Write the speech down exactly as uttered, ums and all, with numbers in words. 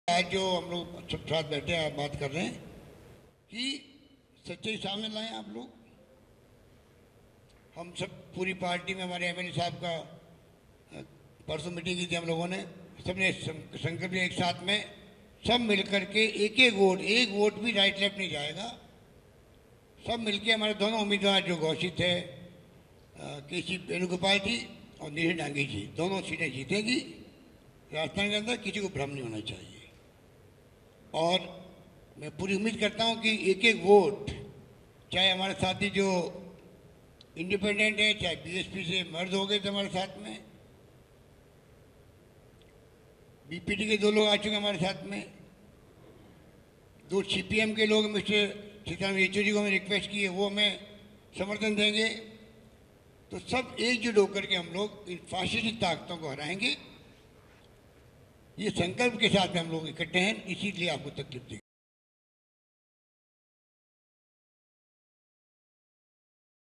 आज जो हम लोग सब साथ बैठे हैं, बात कर रहे हैं कि सच्चाई सामने लाएं आप लोग। हम सब पूरी पार्टी में, हमारे एमएलए साहब का परसों मीटिंग की थी हम लोगों ने, सबने संकल्प लिया एक साथ में, सब मिलकर के एक एक वोट, एक वोट भी राइट लेफ्ट नहीं जाएगा। सब मिलके हमारे दोनों उम्मीदवार जो घोषित है, के सी वेणुगोपाल जी और नीरज डांगी जी, दोनों सीटें जीतेगी राजस्थान के अंदर। किसी को भ्रम नहीं होना चाहिए। और मैं पूरी उम्मीद करता हूं कि एक एक वोट, चाहे हमारे साथी जो इंडिपेंडेंट है, चाहे बीएसपी से मर्द हो गए थे हमारे साथ में, बीपीटी के दो लोग आ चुके हमारे साथ में, दो सीपीएम के लोग मिस्टर सीताराम येचुरी को हमें रिक्वेस्ट की है, वो हमें समर्थन देंगे। तो सब एकजुट होकर के हम लोग इन फाशिस्टी ताकतों को हराएंगे। ये संकल्प के साथ हम लोग इकट्ठे हैं, इसीलिए आपको तकलीफ दी।